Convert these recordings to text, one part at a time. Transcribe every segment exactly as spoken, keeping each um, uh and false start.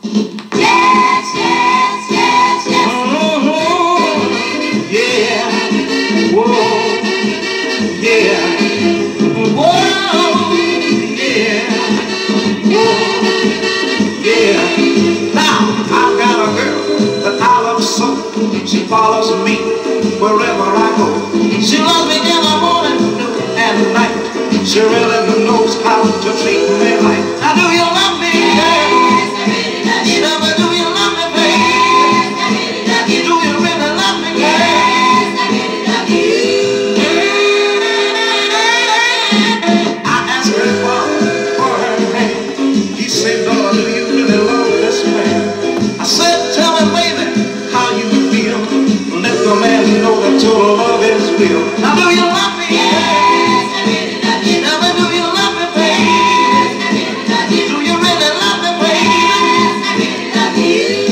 Yes, yes, yes, yes. Mm-hmm. Yeah. Whoa. Yeah. Whoa. Yeah. Whoa. Yeah. Now, I've got a girl that I love so. She follows me wherever I go. She loves me in the morning, noon, and night. She really knows how to treat me right. Now, do you love me? Yes, I really love you. Tell me, do you love me, baby? Yes, I really love you. Do you really love me, girl? Yes, I really love you. I asked her for, for her hand. He said, Lord, do you really love this man? I said, tell me, baby, how you feel. Let the man know that your love is real. Now, do you love me? Yes, I really love you. Tell me, do you love me, baby? Yes, I really love you. Do you really love me, baby? Yes, I really love you.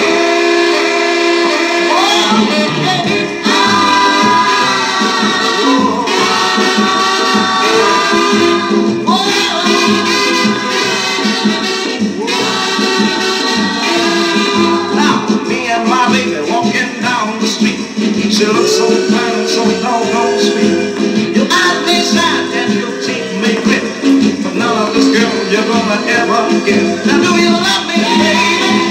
Now, me and my baby walking down the street. She looks so fine and so doggone sweet. Your eyes may shine and your teeth may grit, but none of this girl you're gonna ever get. Now, do you love me, baby?